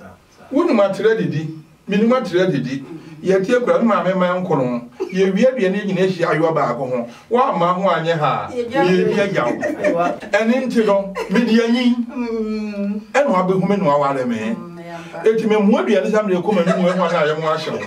Wouldn't matter didi, minimum didi. Yet your grandma, my uncle, you be an English, you are back home. One man, one year, and into Midiani, and what be women who are the man. It may more be a somebody come and one I am watching.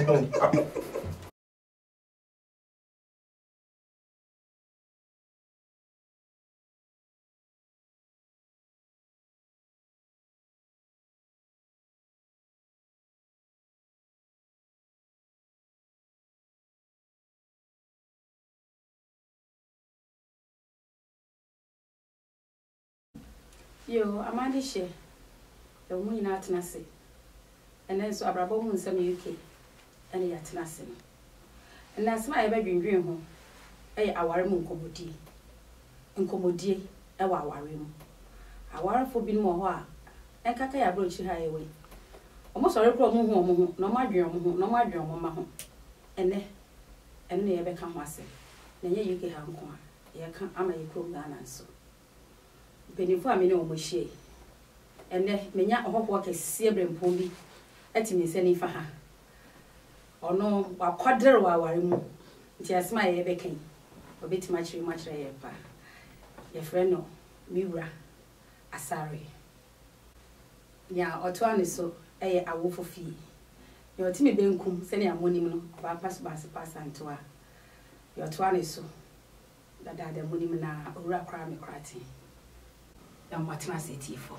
Yo, Amanda she. The woman in Atenase. And then so Abrabo in some UK. And he Atenase. And that's my bedroom dream home. Our moon commodity. And commodity, our room. Our for being more. And Kaka broach highway. Almost all problem home, no my dream, no my dream, mamma. And they ever come myself. Then you can have one. You can't, I'm a crook and so. Penny for me no mushy. And then many of work is searing pony at me sending for her. Or no, while quadra while room. Just my ever came. A bit much, your friend no, Mira, Asari. Ya, or 20 so, a wolf of fee. Your Timmy Benkum, sending a money about pass and to her. Your 20 so, that the money now, or a crime cratty. And what I say for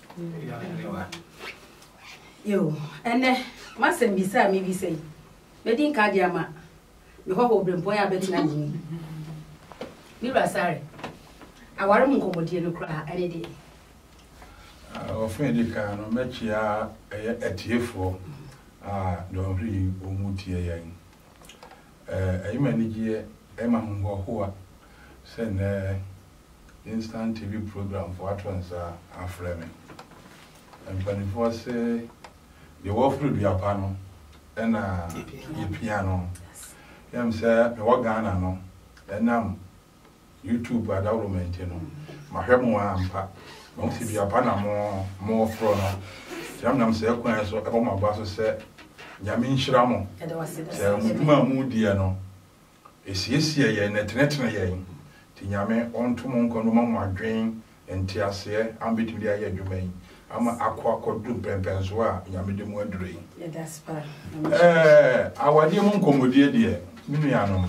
you, and must be sad, maybe say, Betting Cardiama, the whole brim boy, I bet you. Ewurasi, I want to come to you cry any day. Offended can match ya a tear for don't really umutia. I manage ye, Emma Mungua, send instant TV program for Atlans are framing. And when it was the wolf would be a panel and a piano. Yam say, what Ghana no, and YouTube at our maintain. My hair ampa, won't see a panel more frono. Jamnam say, when so about my boss said, Yamin Shramo, Mudiano. It's yes, ye, and a tenet. Tinyame on to Moncono drain and Tiasia, and between the air domain. I'm a aqua codum pempenswa, Yamidum Wendry. That's fine. Our dear Moncomo, dear, Minianum.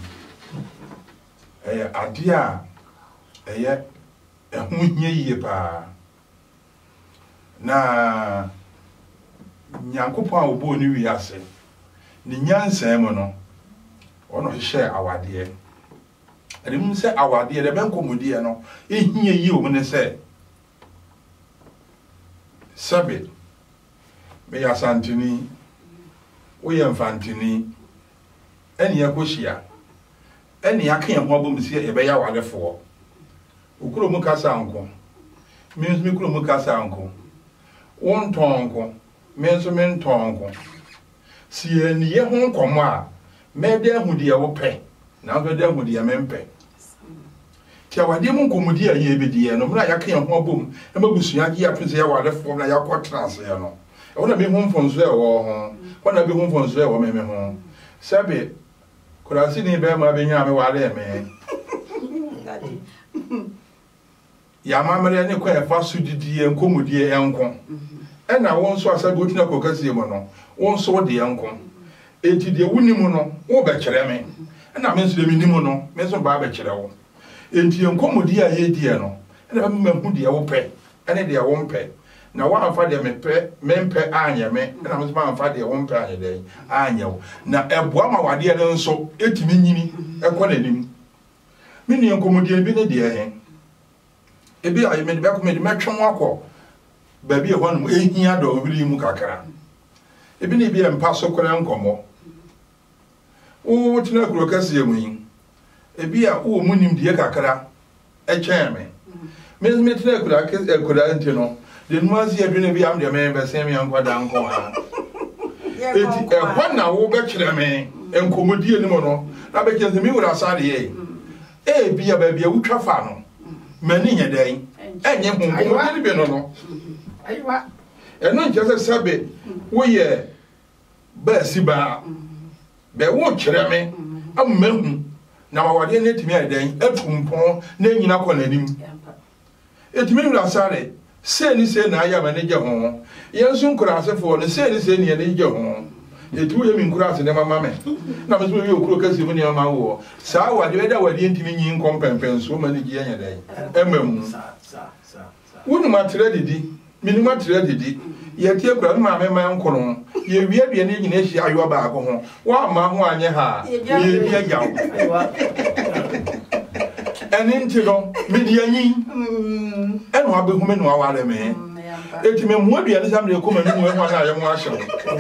A dear, a yet a munye pa. Na Yankopa Boni, we are saying. Ninyan Samono, or not share our dear. I didn't say our dear, the bank comediano, in here you when they say Sabit, Mea Santini, William Fantini, any Yakushia, any Yakin Hobum see a bear water for Ukrumukasa uncle, means Mikrumukasa uncle, one tongue, mensumen tongue, see any year home comma, made them who dear will pay. Now the devil dear mempe. Tia demon comedia ye be dear, no more yakin hobum, and Mabusiaki up to the water from the Yakwa Transiano. I want to be home from Zell or home. When I be home from Zell or maybe home. Sabi, could I see the Bama being a while there, man? Yamama and quite fast to the and comedia uncle. And I once saw a Sabutina Cocasimono, one saw the uncle. Eti the Winimono, or Bachelame. And I mentioned the minimono, Mason Barbachello. And you come dear ye dear, and I remember who dear will pay, and they won't pay. Now, one father may pay, men pay Anya, and I was my father won't pay a day. Anya. Now, a Buama, dear, and so 80 minutes, a quantity. Many uncommodian been a dear. A beer I made back made matron walk. Baby, one 8 years old, really Mukaka. A been a pass of Corancomo. Oh, what no crocassia wing. A beer, oh, moonim dear cacra, a chairman. Miss Mitchell could antino. Then once you have been a beam the man by Sammy and Quadanco. One now will bet you a man and commodia limono. Now because the mule outside the A. Be a baby, a ultrafano. Many a day, and you won't be no. eno nche sebe wo ye ba siba be wo kire me amahu na mawade na etimi adan atumpon na nyina kɔ nanim etimi wura sare se ni se na aya ma ne je ho yensu nkura asefo ne se ni se ni ne je ho etu ye mi nkura ase ne mama me na me so wi okuro kasi mu ne mama wo saa wade weda wade ntimi nyi nkompempen so ma ne gi anya dan emamu wonu matre didi minimum matre didi ye tie kura ma me ma nkono ye wie bia ne nyina hia ayo ba ko ho wa ma ho anye ha ye bia yawo eni ntino media nyi eno abehu me no aware me eti me mu bia ne samre ko ma ni mu ho na aye mu ahye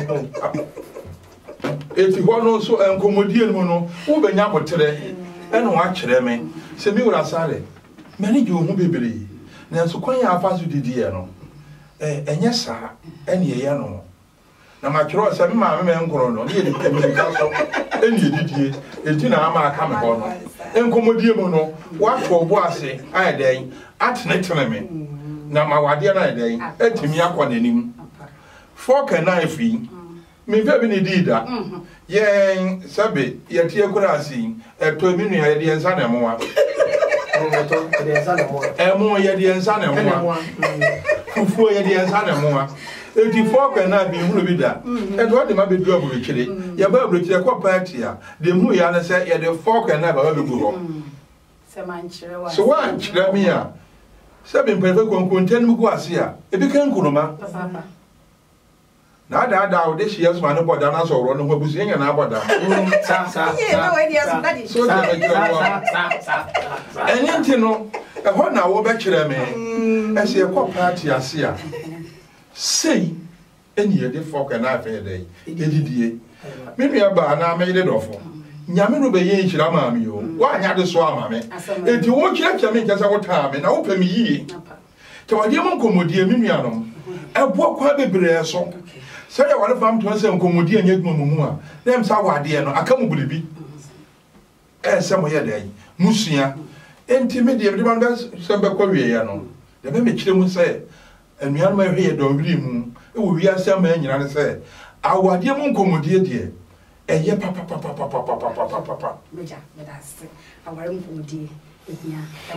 eti ho no so enkomodie no no wo benya botere eno akere me se mi wura sare me ne gi ohu bebere na so kwan ya afaso didi e no enye saa ene ye no na ma kiro se ma me nkoro no ne ye de ka so ene didie enti na ama aka me ho no enkomodie mu no wa to bo ase aye den atene me na ma wade na aye den etimi akọ nanim fork and knife me fe bi ne dida ye sabe ye tie kura asi to mi nu ya de ensa na mo wa emo ye de ensa na mo wa fufu ye de ensa na mo wa eti fork na bi hunu bi da e do de ma be du aburo kire ye ba aburo kire kwa party a de hu ya na se ye de fork na ba be gu ho se man kire wa so wa kire mi a se be mpefe konkonten mu ku ase a e bi kan kunoma na da o de hia so ma ne boda na so ro no ho busu enya na boda sa so enti no e ho na wo be kire me e se kwa party ase a sei eni ye de fork na afa dey edidie me nua ba na me de dofo nyame no be ye nhira ma me o wa anya de so ama me enti wo kire kire me nkesa wo taa me na wo pɛ me yie te wade mo nkomodie me nua no ebo kwa bebre so say ya wale fam to say nkomodie anya dwuma mu a na em sa wade no aka mu bulibi se mo ye dey musua enti me de ba ba se be kwa wie ya no de me kire mu say anuan ma hwe do wiri mu e wo wi asem ma nyina ne say awade mu nkomodie de eye papa meja medase aware nkomodie ehia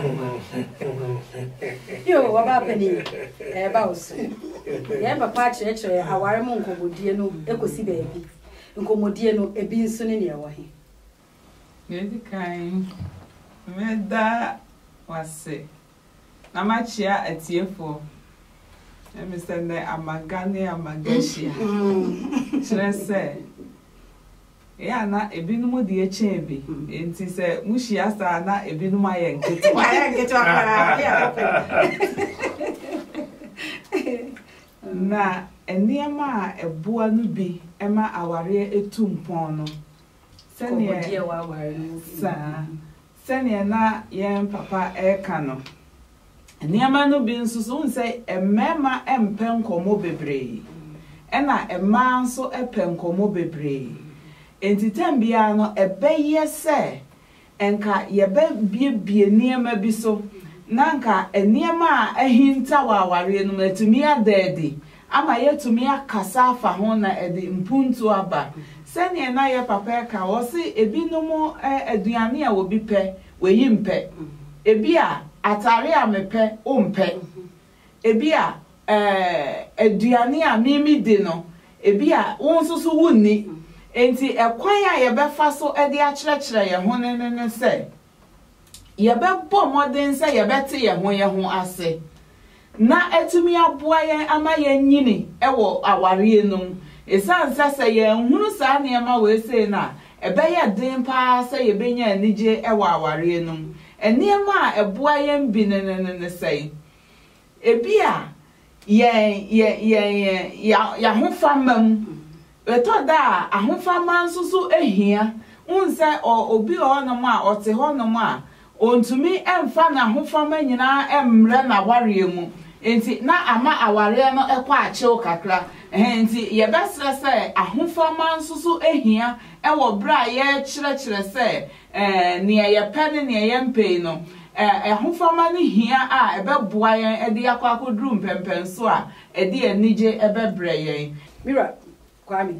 yo waba pani ba osu ye papa chire aware mu nkomodie no ekosi baabi nkomodie no ebi nso ne ne ewo he yedi kan meda wase na machia atiefo me sende amagane amagashia chire ya na ebinum de echebi enti se muhia sa na ebinum aye nketo na eniema eboa no bi ema aware etumpon no sene wa aware sa sene na yen papa eka no eniema no bi nso so nse emema empen komo bebre ena ema nso epen komo bebre enti tambia no ebeye se enka yebe bie niema bi so nanka niema ahinta wa aware no matumi adedi ama yetumi akasa afa ho na edi mpuntu aba sene na ye papa ka wo se ebinom aduane a wo bi pe weyi mpe ebi a atare a mepe o mpe ebi a aduane a mimi de no ebi a wonsusu wunni enti ekwan a ye befa so ede a kyerɛkyerɛ ye ho ne se ye bebɔ modern se ye bete ye ho ase na etumi aboa ye ama ye nyini ewo aware enum esansa se ye nhunu sa ne ma we se na ebeye den pa se ye benya anije ewo aware enum eniema a eboa ye mbi ne se ebi a ya ho famam eto da ahofama nsusu ehia unse obi honom a ote honom a ontumi emfa na ahofama nyina emre na ware mu enti na ama aware no ekwa achew kakra enti ye besre se ahofama nsusu ehia ewo bra ye kyerɛkyerɛ se ne ye pene ne ye mpei no ehofama ne hia a ebeboa yen ede akwakoduru mpempen so a ede enije ebebre yen mira kwami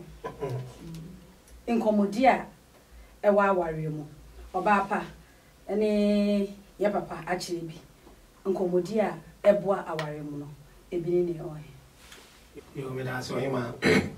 inkomodi a ewa aware mu oba pa ene ye papa akire bi inkomodi a eboa aware mu no ebini ne o yo me da so hima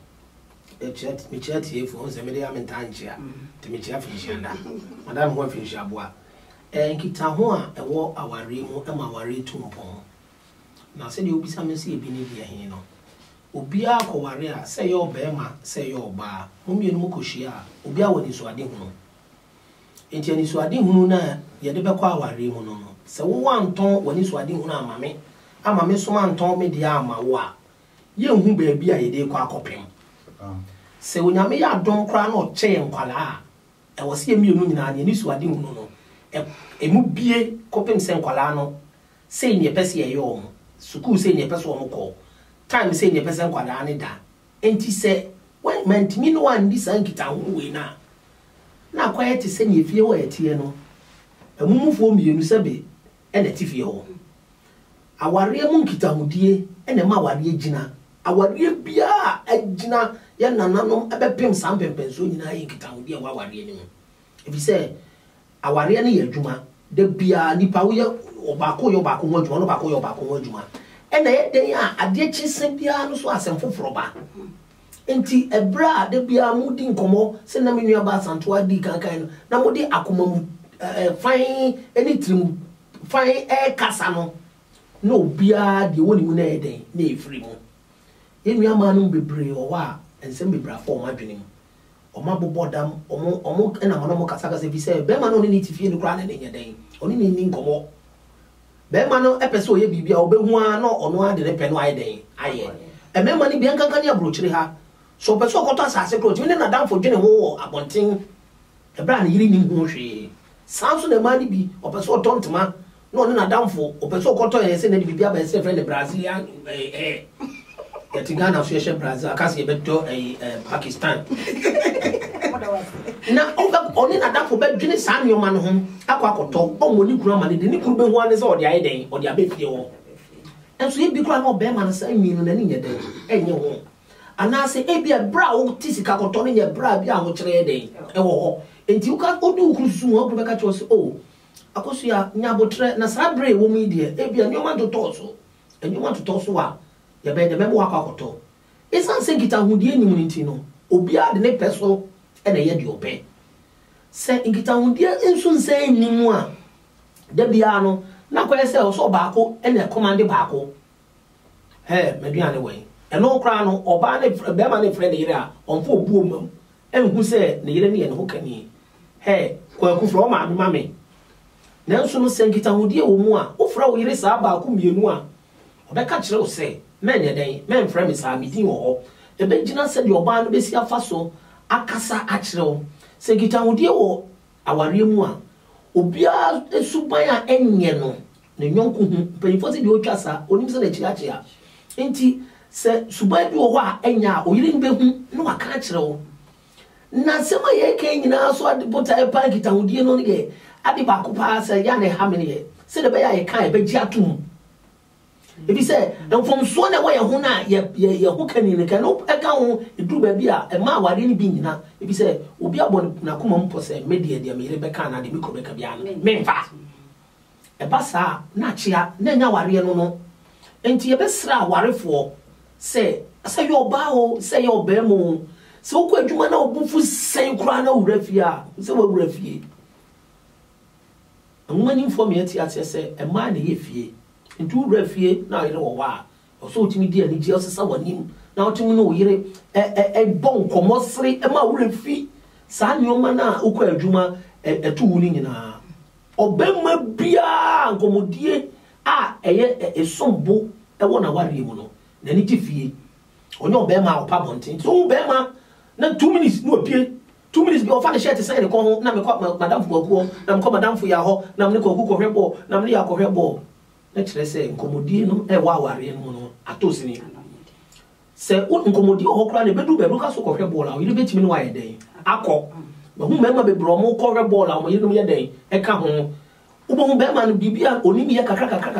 me chat here for se me dey am tanchia te me chat finishanda madam ho finisha boa nkita ho a ewo aware mu e ma aware tumpon na se de obisa me se ebi ne dia hin no obi akoware a se ye obema se ye oba omienu mu kohia obi awani so ade hu enti ani so ade hu na ye de bekọ aware mu no se wo wanton wani so ade hu na amame so manton me dia amawo a ye hu ba bi a ye de kwa akopem se onyame ya dom kra na oche nkwala a wo se emienu nyina ne ni so ade hu no emu bie kopem se nkwala no se ne pese ye yo sukuu se ne pese wo ko time se ne pese nkwala ne da enti se when mentimi no wan di san kita ho we na quiet se ne fie wo etie no emumufo mienu sebe ene tifie ho aware mu nkita hodie ene ma aware gina aware bia agina ya nananom ebepem sampempen so nyina ye nkita hodie wa aware ni mu ebi se aware ne ye adwuma de bia nipa wo ye obako yo bako ho adwuma no bako yo bako ho adwuma ene ye den a ade kyese bia no so asem foforo ba enti ebra de bia mudi nkomo se na menua ba santo adi kankan no na mudi akomamu fine any trim fine kasa no no bia de woni mu na eden na efiri mu enua ma no bebre o wa ensem bebra fo ma dwenem o ma bobodam omo na mo kasa kasa bi se be ma no ni tifie no kra na nya den oni ni nkomo be ma no epese oye bibia obehu a no ono ade ne pe no aye den aye emema ni bia kankan ya brochire ha so pese okoto asase kro timi na damfo dwene ho abonten ebra na yiri ni hu hwe sanso na mani bi opese otontema no ne na damfo opese okoto ye se na bibia ba se friend Brazilian Ghana so ye Brazil akase ye beto Pakistan na oni na damfo be dwene sa nyoma no ho akoto omoni kuru amane de ni kuru be hu ane se odi aye den odi abefie ho enso ye bi kura no be ma na sa nwinu na ni nye den enye ho anase ebia bra wo tisika koto ne nye bra bia ho kire den ewo ho enti uka odu ukrusu ho beka cho se o akoso ya nyabotre na sabre wo mi de ebia nyoma do toso enyoma to toso wa ya be de mebo akoto esan se gita hudie nim nti no obia de ne peso e na ye de obe se gita hudie enso nse nimu a de bia no na kwa se o so baako e na command baako meduane we eno kra no oba ne be ma ne friend yire a onfo obuo mam enhu se ne yire ne ye ne ho kani kwa kufro ma mame nanso no senkita hodie wo mu a ofra wo yire sa ba ko mienu a obeka kire wo se men ye den men frame sa midin wo ho ebe gina se de oba no besi afa so akasa akire wo senkita hodie wo aware mu a obia esuban a enye no ne nyonko hu penifo se de otwasa onim se na chiachia enti se suban bi wo ho a enya oyire ni be hu no aka akire wo na sema ye ke nyina so ade bota e pa kita hodie no ne ade ba ko pa se ya ne ha me ne se de be ya e kan e be gi atum e bi se dan fom so na wo ye ho na ye ho kani ne kan no e ka ho edu ba bi a e ma aware ni bi nyina e bi se obi abon na koma mpo se media de me be kan na de mikro be ka bia no me mfa e ba sa na chia na nya ware no no enti ye be sra awarefo se yo ba ho se yo ba mu so ko adwuma na obufu sen kura na wurafie a se wa wurafie amani inform yeti atese e ma na ye fie ntu wurafie na yire wo wa so otimi di ani ji osesa wanim na otimi na oyire bon komosre e ma wurafie sa nyoma na okọ adwuma etu wuni nyina obemma bia nkomodie a eye esombo e wona ware mu no na ni tifie onyo obemma opa bontin so obemma na 2 minutes no pie 2 minutes bi ofa ne shirt say ne ko ho na me ko madam fu akuo na me ko madam fu ya ho na me ko ku ko hwebo na me ya ko hwebo na kire say nkomodie no e wa aware no no atosini se nkomodie ho kra ne bedu bedu ka so ko hwebo la o yire betimi no wa ye den akọ hu mema be bro mo ko hwebo la o yire no ye den e ka ho Ubo bema no bibia onimi ya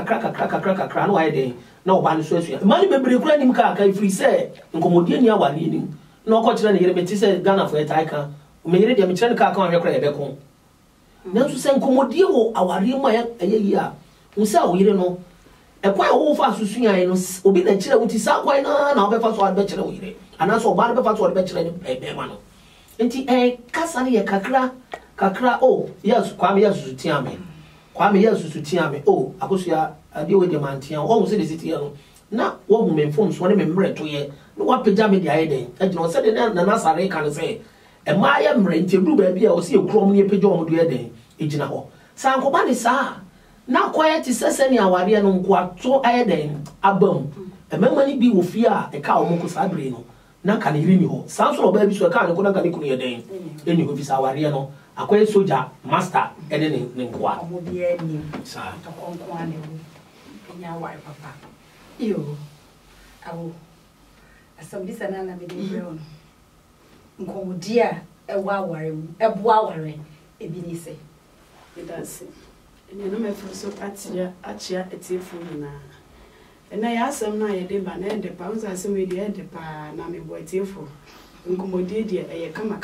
kakra no waye den na oba no so asua mani bebre kura nim ka free say nkomodie ni awale ni na okọ na yere beti say Ghana for etaika me yere dia me kire ka ahwe kura ebe ko na so say nkomodie wo aware mu ayeyi a unsa wo yere no ekwa wo fa susua ye no obi na kire wuti sa kwa na obefa so adbe kire wo yere ana so oba no befa so adbe kire ni bema no enti kasa ne ye kakra oh yes kwame yes sutiame kwame yes sutiame oh akosia ade we de mantia o se de sitia no na wo hu me phone so ne me mre to ye no wa pagya me de aye den agina o se de na sare kan se e ma ye mre nti bru ba bia o se ekrom ne pagya o mo do ye den egina ho san ko ba ne sa na kwaya ti sese ne aware no nko ato aye den abam e mema ni bi wo fi a e ka o mo ko sabre no na ka ne yiri ni ho san so ba bi so e ka ne ko na ka ne kunu ye den eni ho fi sa aware no akwai soja master ene ne nkwa obi eni sa to konkwa ne wo enya wa papa yo awo asam bisa na me de bro no nkomodi a ewa aware mu ebo aware ebi ni se idase ene no me fo so achia etiefu na ena ya asam na ye de ba na de pa unsa asam ye de pa na me bo etiefu nkomodi de eye kama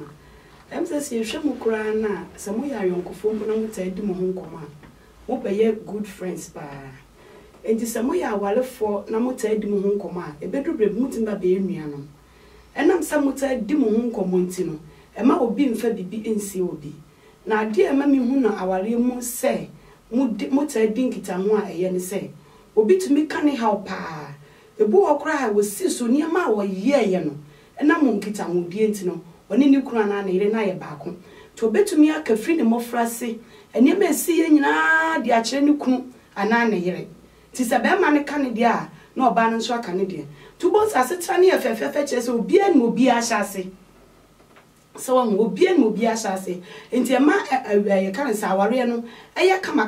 emsesi ehwe mu kura na samu ya yonkofo mbu na muta edi mu honkoma mo beye good friends pa enti samu ya walefo na muta edi mu honkoma ebedubre mutimba be enua no enam samu ta edi mu honkomo enti no ema obi mfa bibi ensi obi na ade ema mi hu na aware mu se muta edi nkita ho a eye ne se obi tumi kane how pa ebu okra wo siso niam a wo ye no enam nkita ho die enti no oni ni kura na ire na ye baako to betumi aka free ne mofrase ene ma esi ye nyina de akire ne kunu ana na yire ti se be ma ne ka ne de a na oba no so aka ne de to bo asetra ne efefefe kire se obi ani obi ahyase so wa obi ani obi ahyase enti ma ye ka ne sa aware no eye kama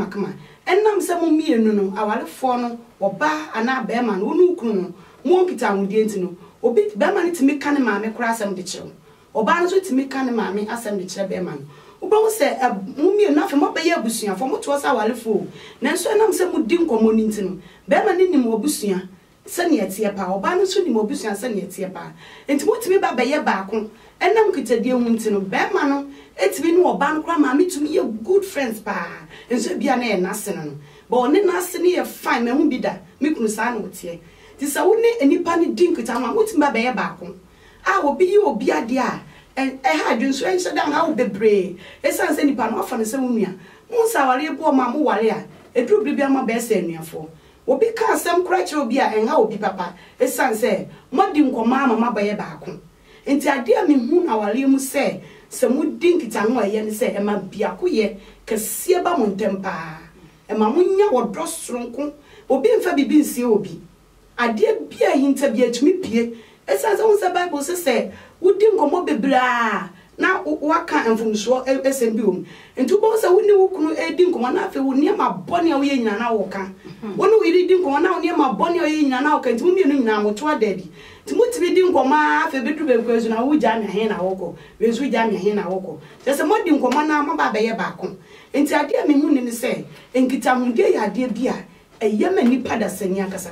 enam se mo mienu no aware fo no oba ana be ma no onu kunu no mo nkita ahudie enti no obi be ma ne timi ka ne ma me kura asem de kire oba no so timi ka ne maame asem de kire be man oba wo se mumie na fe mo be ya busua fo mo to sa walefo nanso enam se mu di nkomo ni ntino be ma ne nim obusua se ne etie pa oba no so nim obusua se ne etie pa enti mo timi ba be ye baako enam kitadie hu ntino be ma no etimi no oba no kra maame tumi ye good friends pa enso bia na ye nasene no ba one nasene ye fine me hu bi da me kunu sa na otie ti sa wo ne enipa ne di nkita ma mo timi ba be ye baako a obi yi obi ade a ha dwunso ense dan ha wo bebre esan se nipa no afa ne se wonua mo sa ware bo ma mo ware a edru bibia ma be se anuafo obi ka asem kura kire obi a enha obi papa esan se modi nkoma ma ba ye baako enti ade a me hu na ware mu se mo di nkita ho aye ne se e ma biako ye kase ba mo ntempa e ma mo nya wodo soronko obi mfa bibi nsie obi ade bia hinta bia tumi pie esan se won Bible se wudi nkomo bebra na waka enfumso esembi om entu bo se woni wukunu edi nkomo na afi woni ma bone a wo ye nyina na wo ka woni wiri di nkomo na woni ma bone a wo ye nyina na wo ka ntu mienu nyina mo to adadi ntu mutibi di nkomo afi bedu benkwezu na wo ja me he na wo ko wezu ja me he na wo ko se modi nkomo na ma ba ye baako enti ade a me hu ni se enkita hunde ya ade bia eyema nipa da sani akasa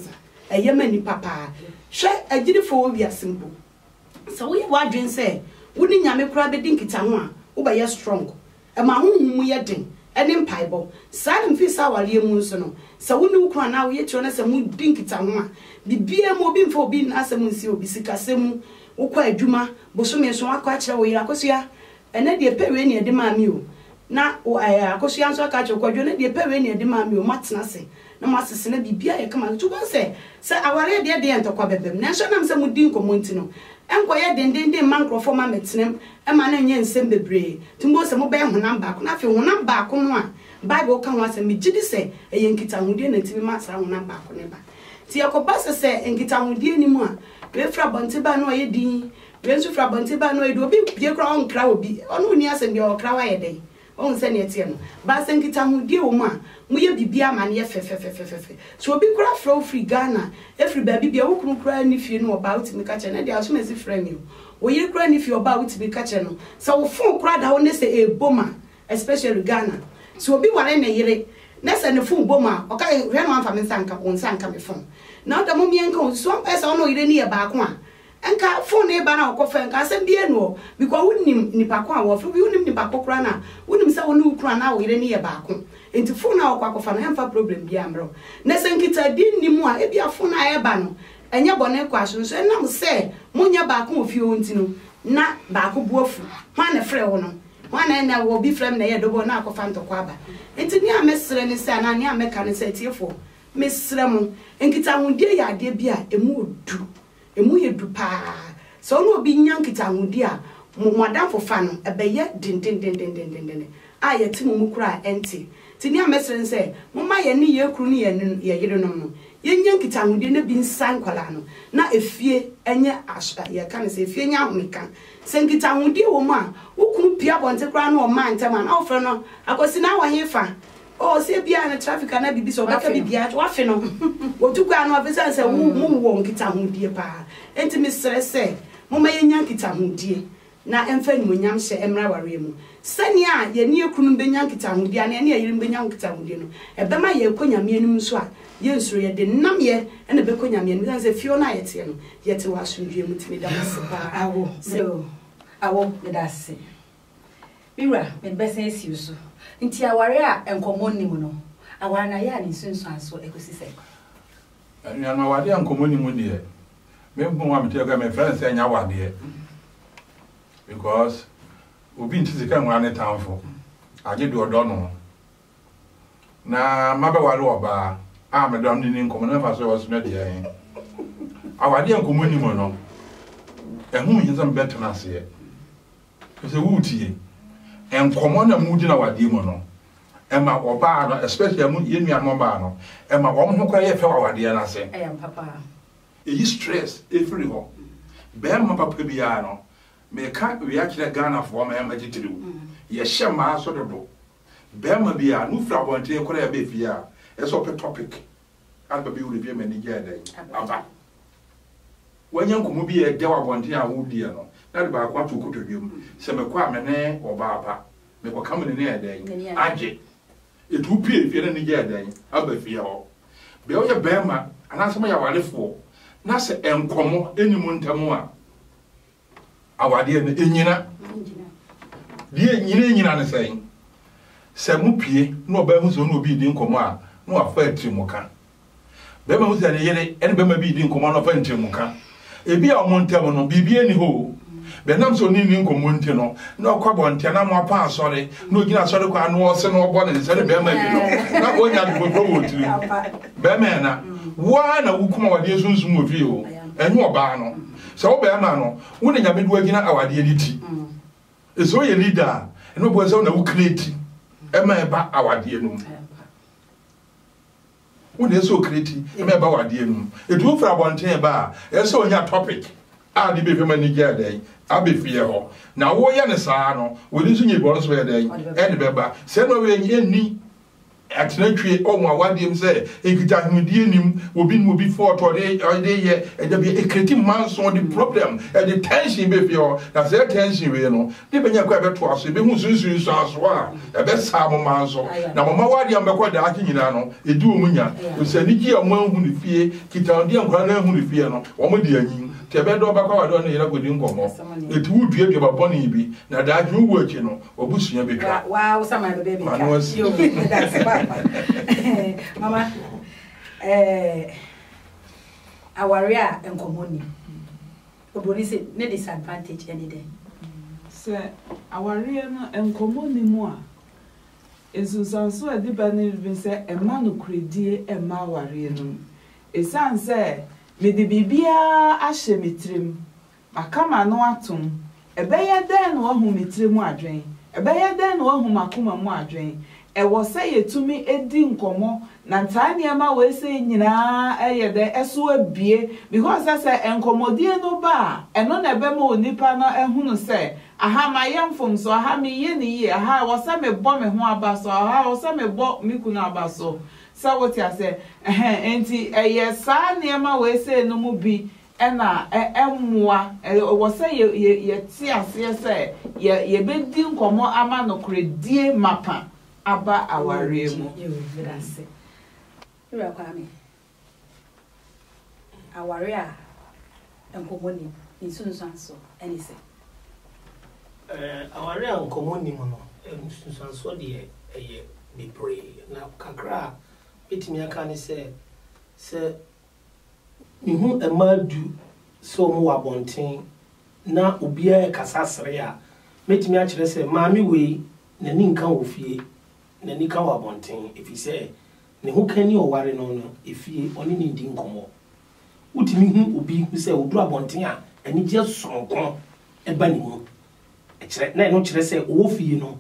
eyema nipa pa hwe agiri fo wo bia simple so we wadwen say woni nyame kura be dinkita ho a wo ba ye strong e ma honhum ye den ene mpaibo sa dem fi sa wale mu nso no sa woni wukura na wo ye kiro na se mu dinkita ho a bibie mo bi mfo bi na asem nsi obi sikasem wo kwa adwuma bosome so akwa kire wo yira kosia ene de pewe ne de ma mi o na akosia nso aka kire kwadwo ne de pewe ne de ma mi o matena se na masese na bibia ye kama to bon se aware de entokwa bebem na nso nam se mu din komonti no enkoye dendende mankrofo ma metenem e ma na nye nsem bebre timbo se mo be honam ba ko na fe honam ba ko no a Bible ka ho asem gidi se eye nkita hodie na tibi ma sa honam ba ko ne ba ti yakoba se nkita hodie ni mu a we fra bonte ba no ye din we nso fra bonte ba no ye do obi bie kra on kra obi onu ni asem de o kra wa ye den on se ne tie no ba se nkita hodie wo mu a mu ye bibia ma ne ye fefefefefe so obi kra fra free Ghana every baby bia wo kru kra ni fie no oba utimi ka che na dia so mezi frame you wo ye kra ni fie oba utimi ka che no so wo fon kra da wo ne se eboma especially Ghana so obi ware na yire na se ne phone boma o ka hwe no amfa me sanka on sanka me phone na da mo mienka so pesa ono yire ni e ba ko a enka phone e ba na okofa enka asem bie no because wonim nipa ko a wo fo bi wonim nipa ko kra na wonim se wonu kra na wo yire ni e ba ko enti phone na okofa na emfa problem bia amro na se nkita di nimu a e bia phone a e ba no enye bone kwa so so enam se munya ba ko ofie onti no na ba ko buafu ma na frɛ wo no wana na wo bi frɛ me na ye dobo na akofa ntokwa ba enti ni amesre ni se na ni ameka ni se tiefo mesre mo nkita hundie ya ade bia emu odu emu ye du pa so no obi nya nkita hundie a mo adamfo fa no ebeye din a ye ti mu kura enti ti ni amesre se mo ma ye ni ye kru ni ye yire no no ye nya nkita hundie na bi nsan kwala no na efie enye asha ye kan se efie nya ahomeka se nkita hundie wo ma ukunu pia bonte kura no o ma ntema na ofre no akosi na wa hefa oh se bia na traffic na bibi so baka bibia wa fe no otuku anu afisa se mu wo nkita hundie pa enti mi stress mo ma ye nya nkita hundie na emfa ni monyam hye emra ware mu sani a ye ne ekunu benya nkita hundie na ne yire benya nkita hundie no ebema ye konyame anum so a ye nsuro ye de nam ye ene be konyame anum se fio na ye te no ye te wa asundue mu timi da se pa awo so awo me da se Ewura me be se esi so nti aware a enkomo nimu no aware na ya ni sunsun aso ekosi se anya na wade enkomo nimu de me bu wa mete ga me friends anya wade because obi nti sika nwa ne tanfo age do odo no na mabe wale oba a me don ni enkomo na fa so was me de yen awade enkomo nimu no ehun yin zam beto na se e se wutie enkomo na mu gina wade mu no ema oba no especially mu yenu an oba no ema wo ho kwa ye fe wade na se papa e stress every ho be ma papa bia no me ka we akire Ghana for ma ema gitiriu ye hye ma so dodo be ma bia no fra bonte kora ya be fia e so pe topic an ba bi uri bi mani ga dai aba wanya nkomo bi e dewa bonte a wo die no na de ba kwa to kotodwem se me kwa me ne oba apa me kwa kamene ne ya dai age etu pie fie na ne ga dai aba fie ho be o ye be ma anasema ya warefo na se enkomo enimu ntamu a awade ne enyina die nyina ne sen se mu pie na oba hu so na obi di nkomo a na afa atimuka be ma hu se ne yele ene be ma bi di nkomo na afa atimuka ebi a mo ntamu no bibie ni ho be nam so ni nkomo nti no na okwa bonte na mo apa asore na ogina asore kwa no ose no obo ne se ne be ma bi no na onya de go wo tiri be ma na wa na wukuma wade sunsun wo fie o enyu oba no se wo be ma no wo ne nyame duwa gina awade ni ti eso ye leader eno bo se na wo create e ma ba awade no wo ne so create e ma ba awade no etu fra bonten ba e so onya topic a di be fe mani ga dai abe fie ho na wo ye ne saa no wo ni so nyi bo so be dai e de be ba se no we ni atenatwe omo awadiem se ekita hudie nim obi photo de ye e be ekreti manso the problem the tension be fio na se tension we no de benya kwa be to aso be hu sunsun so aso a e be sa mo manso na mama wadiem be kwa da ake nyina no edi omunya o ni gi omo hu ni fie kita de nkwa na hu ni fie no omo de anyin te be do ba kwa wado na yira godi nkomo etu udue de ba boni bi na da adwu wo achi no obusua be twa wow sama be baby mama awarea enkomoni oboni se ne disadvantage any day se awarea no enkomoni mu a esusanso adiba ne bi se ema no kredie ema awarea no esanse me de bibia ahye metrim makama no atom ebeye den no ahu metrem adwen ebeye den no ahu makoma mu adwen ewo se yetumi edi nkomo na ntane ama we se nyina eyede eso abie because say enkomodie no ba eno na be ma onipa no ehunu se aha ma yemfom so aha me ye ni ye aha wo se me bo me ho abaso aha wo se me bo miku na abaso sa what ya say enti sa niema we se no mu bi ena emwa wo se ye ti ase se ye be di nkomo ama no kredie mapa aba aware mu Ewurasi Ewurasi aware a enkomoni nsunsanso ani se aware a enkomoni mu no nsunsanso de eye bebre na kakra betimi aka ne se mihu emadu so mo wabonten na obia kasasre a metimi a kire se maami we nani nka ofie nani ka wabonten efise ne ho kani oware no efie oni ni ndi nkomo utimi hu obi hu se oduru abonten a ani je sonkon eba ni mu e kire na no kire se owo fie no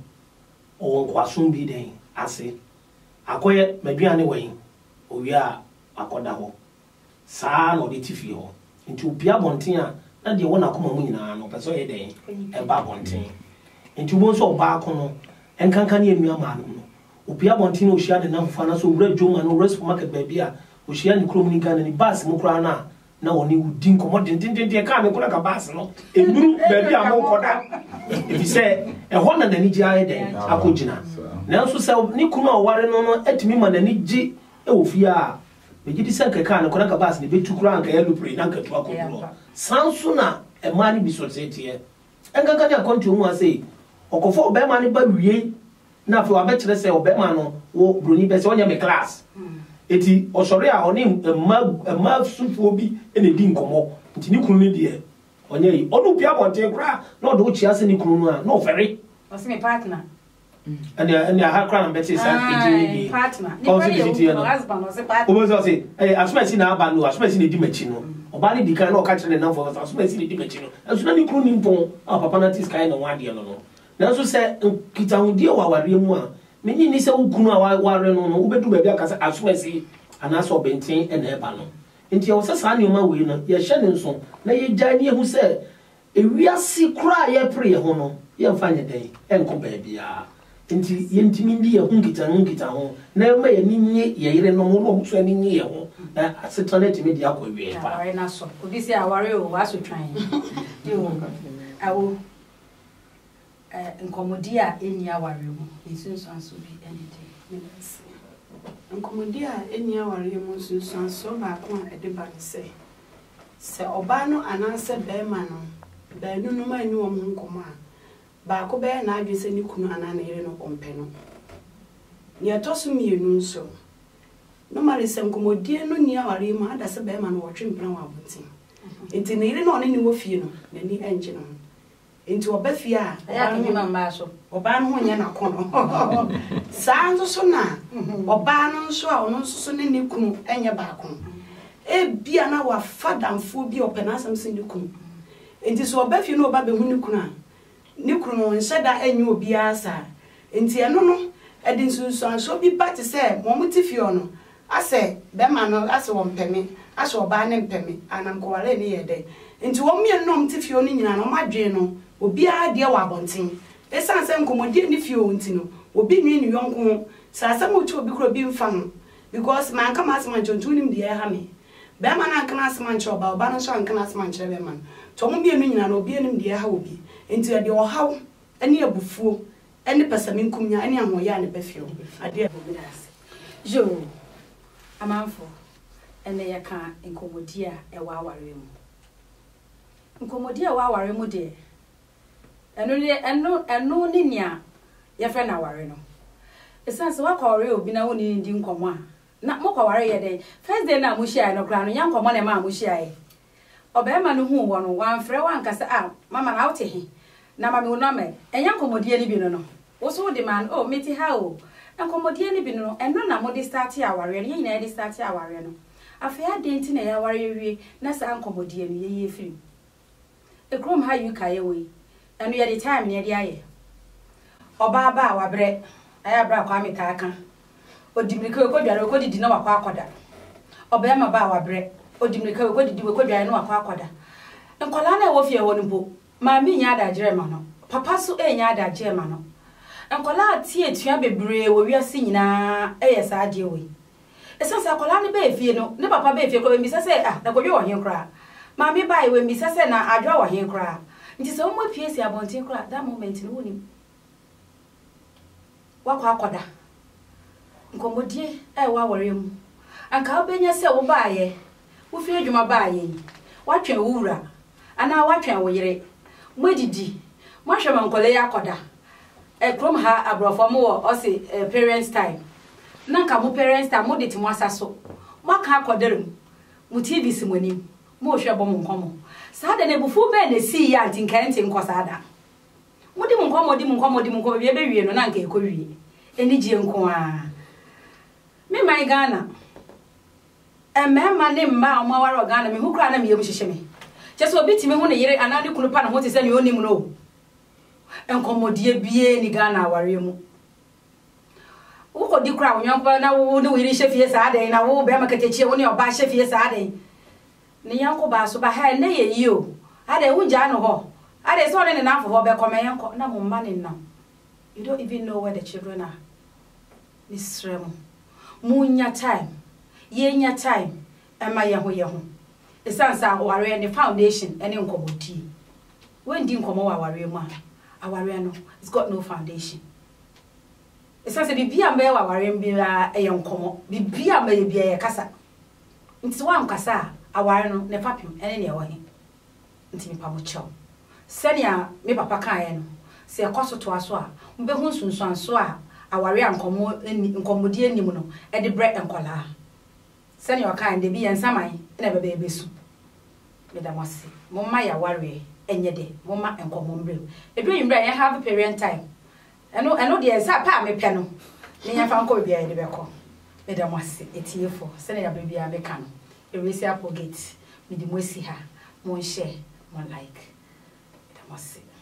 o nkwaso bi den ase akoye maduane wen owia akoda ho saa no de tifie ho nti obi abonten a na de wona koma mu nyina no pese ye den eba abonten nti wo so ba ko no enkanka ne enu ama no obi abonten ohia de na fufa na so wura dwoma no wura supermarket ba bia ohia ne krom ni Ghana ni bus mu kra na woni wudi nkomo den ka me kura ka bus no enduru ba bia mo koda if you say e ho na nani ji aye den akogina na so se ni kuma oware no etimi ma nani ji e ofia a megidi se keka na kura ka bus ne betu kura nka yellow pre na nka tu akogro sanso na e ma ni bi so tie enkanka dia kontu mu ase okofo obema ni ba wie na fe wa be kire se obema no wo broni be se onya me class eti osore a oni ma sufu obi ene di nkomo nti ni kunu ni de onya yi onu bia bonten kra na odo chi ase ni kunu no a no fere o se me partner and ha kra na beti sa eti ni partner ni kwa yo husband o se partner o bo se asuma si na aba no asuma si na di machi no oba ni di kan na o ka kire na for asuma si na di machi no asuna ni kunu ni mpon a papa na tis kai na wa de no na so se kitahudie wa ware mu a menyi ni se ukunu a ware no no ubedu ba bia kasa asumasi anaso obenten ena eba no nti o se sa ne ma we no ye hye ne nso na ye gya ne hu se ewiase kura ye pre ye ho no ye mfa nye den enko ba bia nti ye ntimi ndi ye hunkita ho na ma ye ninye ye yire no mo no so ni nye ye ho na asetoneti me dia kwa wie pa aware na so obi se aware o waso twan yo awo nkomodi a eni aware mu nsunsanso bi anything nkomodi a eni aware mu nsunsanso ba ko a ede ba se oba no anase be ma no ba nunu ma ni wo mu nkomo a ba ko be na adwese ni kunu anana ire no kompe no ni atosu mienu nso no mari se nkomodi no ni aware mu ada se be ma no wotwe mpran wa abuntin enti ne ire no oni ni wo fie no nani enje no into obafia ya kimi mamba so oba no nya na kono sanzo so na oba no nso a ono nso so ne ne kunu enye ba kono e bia na wa fadamfo bi openasam se ne kunu enti so obafia no oba be hu ne kunu a ne kunu no nsheda enye obi asa enti eno no edi nsunso bi ba te se mo mutifie ono ase be ma no ase wo mpeme ase oba ne mpeme anam ko wale ne yede enti wo mie no mutifie ono nyina no madwe no obi a de wa bonten esan se nkomodi ni fie onti no obi nwi ni yonko sa asam ochi obi kro bi mfa no because man kama asman chontu nim de ha me be ma na kana asman cho ba no so kana asman chere be man to mo bienu nyina no obi enim de ha obi enti de ohaw ene abufuo ene pesamin kumnya ene ahoya ne befio ade abobirase jo amanfo ene ya ka nkomodi a e wa aware mu nkomodi a wa aware mu de eno ni nia ye fe na ware no esanse wa kware obi na woni ndi nkomo a na mo kware ye den first day na mo share no kra no nya nkomo na ma mo share obe ma no hu wo no wan frɛ wan kasa a mama na wote he na mama wona me enya nkomodie ni bi no wo so de man oh meti ha o nkomodie ni bi no eno na mo de start aware no nyina de start aware no afia denti na ya ware wie na sa nkomodie no ye firi ekrom ha you kaye we anu ye the time ne dia ye oba ba wa bre aya bra kwa meka aka odimrika ko dware ko didi na wakwa akoda oba ma ba wa bre odimrika ko didi ko dware na wakwa akoda nkola na wo fie wo npo ma mi nya da jere ma no papa so e nya da jere ma no nkola ati etua bebre wo wiase nyina eye sa ade we esansa nkola ne be fie no ne papa be fie ko be mi sese na ko dwe wo hen kra ma mi ba we mi sese na adwa wo hen kra nti so mo pie si abonten kra that moment no woni wakwa akoda nkomodie wa warem anka obenya se wo baaye wo fi adwuma baaye watwen wura ana watwen wo yere modidi mahwe mankole yakoda krom ha abrofo mo wo ose parents time nanka mo parents time mo de ti mo asaso mo aka akoderem mo TV simonim mo hwe bom nkomo saada ne bufu be na si ya ntinkante nkosaada mo di nkomo bi be wie no nanka ekowie enigye nko a me my Ghana emema ne mma o mawaro Ghana me hukura na me yem hyehye me cheso obi timi ho ne yere anade kunu pa na ho te se ne onim no enkomodie bie ni Ghana aware mu wo di kura wonyanko na wo ne wiri hyefie saade na wo be makatechie wo ne oba hyefie saade ne yanko ba so ba ha ne ye yi o ade wo gya no ho ade so ne na afo ho be kome yanko na mo mma ne na you don't even know where the children are this remo munya time yenya time ema ye ho esansa aware ne foundation ene nkomoti when di nkomo wa aware mu aware no it's got no foundation esansa bibia mbe wa aware mbia eye nkomo bibia mbe bia ye kasa nti wa nkasa aware no ne papim ene ne ewo he nti mi pa mo chew senia me papa kan ye no se ekoso to aso a mbe hu sunsun so a aware ankomo nkomodi anim no e de bre enkola senia kan de bi yensaman na bebe ebesu me da mose momma ya ware enye de momma enkomo mbre edu yimbre ye have parent time eno de sa pa me pe no ne nya fa nko bia ye de beko me da mose etiefo senia bebe a me kan Ewurasi Applegate me di mosi ha mon share mon like me da mose